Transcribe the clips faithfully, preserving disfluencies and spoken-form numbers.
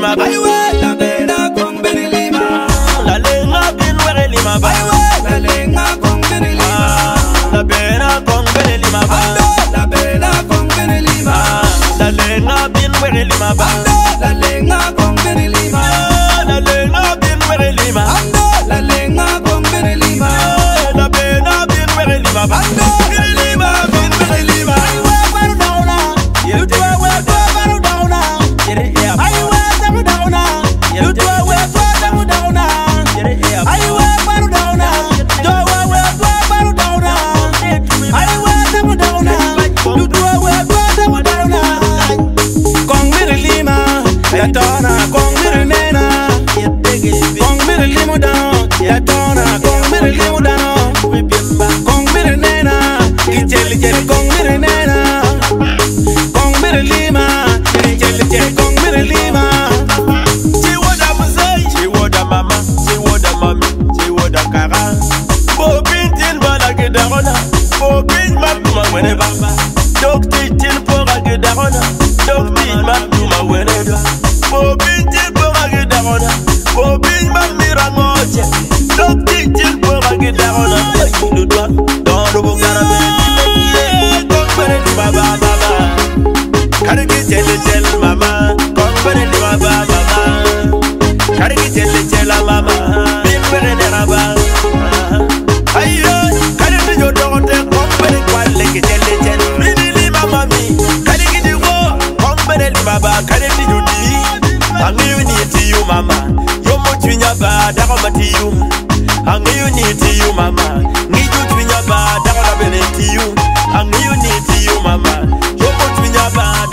lima ba. La bena con bene lima. La lenga bin were lima ba. La lenga con bene lima. La bena con bene lima ba. La bena con bene lima. La lenga bin were lima ba. La lenga con bene lima. La lenga bin were lima. La lenga con bene lima. La bena bin were lima ba. Bin lima bin were lima. You do a well, do a well down now. I will never down now. You do a well, do a well down now. I will never down now. Do a well, do a well down now. I will never down now. You do a well, do a well down now. Con bene lima. Ya tona con bene nena. Con bene limo down. Ya tona con bene limo down. Con bene nena. Kicheli cheli con bene nena. Lima, chele chele con mire lima. She woulda musay, she woulda mama, she woulda mommy, she woulda kara. Bobin tin bala gedarona, bobin matuma wene baba. Dok tin pora gedarona, dok tin matuma wene ba. Bobin tin pora gedarona, bobin mamira ngoche. Dok tin pora gedarona, du doa, dans le bongara be. Dok bere baba baba. Kariki chele chele mama, kongbere ni mama mama. Kariki chele chele mama, bimbere ni mama. Ayo, kariki jo dogote kongbere kwale ki chele chele. Mini ni mama mi, kariki di wo, kongbere ni mama, kariki jo di. Angiyu ni ti you mama, yo mo twinya ba dago mati you. Angiyu ni ti you mama, ngiju twinya ba dago na bene ti you. Angiyu ni ti you mama, yo mo twinya ba.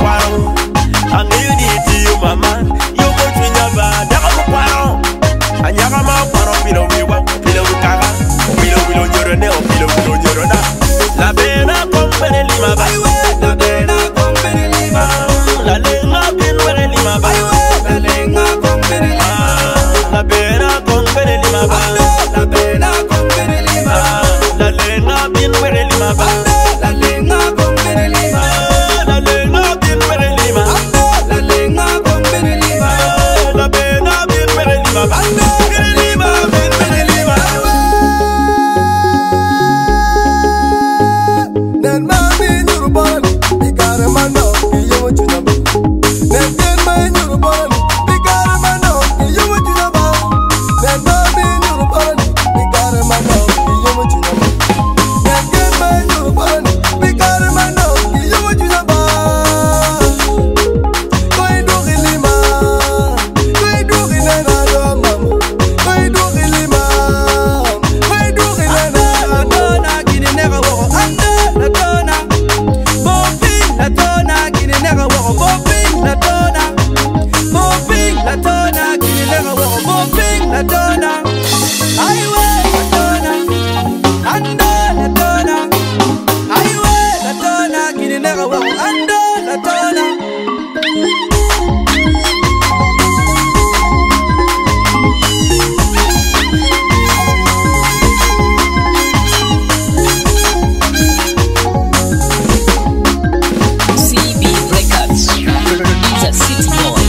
I'm to you, mama. You go to Yaba, Dama. And Yagama, Pilo, Pilo, Pilo, Kara, Pilo, Pilo, Yorona, Pilo, Pilo, Yorona. La Bena, Company Lima, La Bena, Company Lima, La Lenga, Bin Lima, La Lenga, Company Lima, La Bena, Company Lima, La Bena, Company Lima, La Lenga, Bin Lima, La Lenga, Company Lima. C B Records, it's a city boy.